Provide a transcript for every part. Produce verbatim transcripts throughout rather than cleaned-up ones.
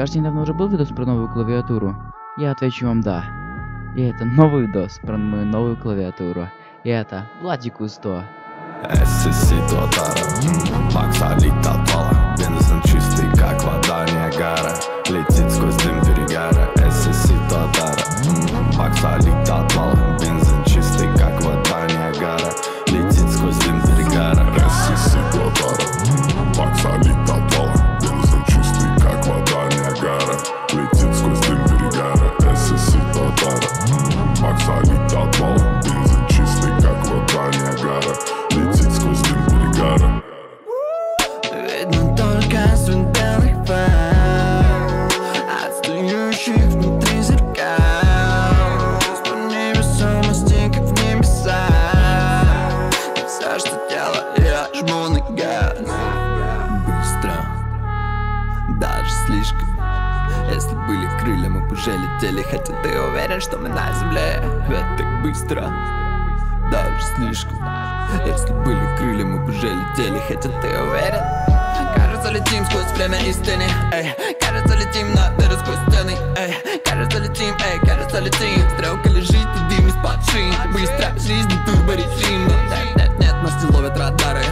Кажется, недавно уже был видос про новую клавиатуру. Я отвечу вам да. И это новый видос про мою новую клавиатуру. И это Владику сто. Esi situatara, Макса летала, бензин чистый, как вода Ниагара, летит сквозь дым перегара. Esi situatara, Макса летала, бензин чистый, как вода Ниагара, летит сквозь дым перегара. Esi situatara, Макса летала, бензин чистый, как вода Ниагара, летит сквозь дым перегара. Esi situatara, Макса летала, бензин чистый, как вода Ниагара, летит сквозь дым перегара. Видно только свет белых фар, отстающих внутри зеркал. По невесомости, как в небеса. И все, что делаю, я жму на газ. Быстро, даже слишком. Если были крылья, мы бы уже летели. Хотя ты уверен, что мы на земле. Ведь так быстро, даже слишком. Если были крылья, мы бы уже летели. Хотя ты уверен? Кажется, летим сквозь время истины, эй. Кажется, летим на дыры сквозь стены, эй. Кажется, летим, эй, кажется, летим. Стрелка лежит и дым из-под шин. Быстро, жизнь, турборежим. Нет, нет, нет, нас не ловят радары.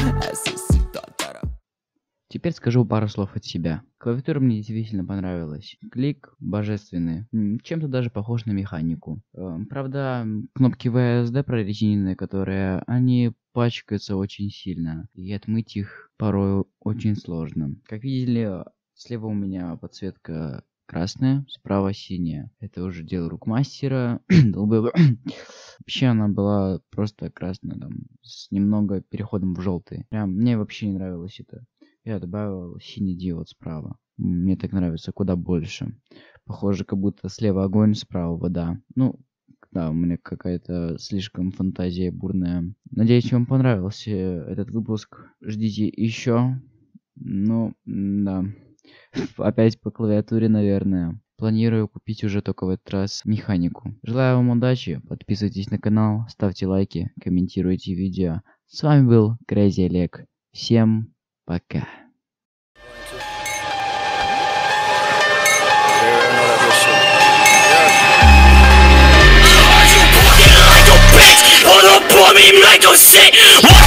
Теперь скажу пару слов от себя. Клавиатура мне действительно понравилась. Клик божественный. Чем-то даже похож на механику. Правда, кнопки ви эс ди прорезиненные, которые, они пачкаются очень сильно. И отмыть их порой очень сложно. Как видели, слева у меня подсветка красная, справа синяя. Это уже дело рук мастера. Вообще она была просто красная, там, с немного переходом в желтый. Прям мне вообще не нравилось это. Я добавил синий диод справа. Мне так нравится куда больше. Похоже, как будто слева огонь, справа вода. Ну, да, у меня какая-то слишком фантазия бурная. Надеюсь, вам понравился этот выпуск. Ждите еще. Ну, да. Опять по клавиатуре, наверное. Планирую купить уже только в этот раз механику. Желаю вам удачи. Подписывайтесь на канал, ставьте лайки, комментируйте видео. С вами был Crazy Олег. Всем пока. Like a bitch, hold up on me like a shit.